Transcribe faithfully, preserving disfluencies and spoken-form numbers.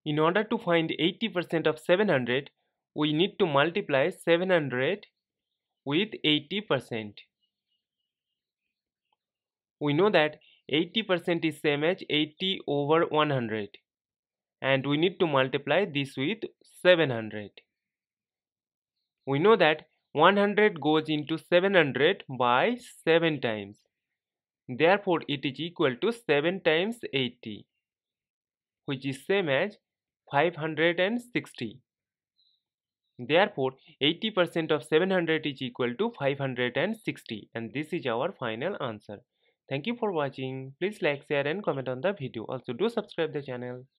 In order to find eighty percent of seven hundred, we need to multiply seven hundred with eighty percent. We know that eighty percent is same as eighty over one hundred, and we need to multiply this with seven hundred. We know that one hundred goes into seven hundred by seven times. Therefore, it is equal to seven times eighty, which is same as five hundred sixty. Therefore, eighty percent of seven hundred is equal to five hundred sixty, and this is our final answer. Thank you for watching. Please like, share and comment on the video. Also do subscribe the channel.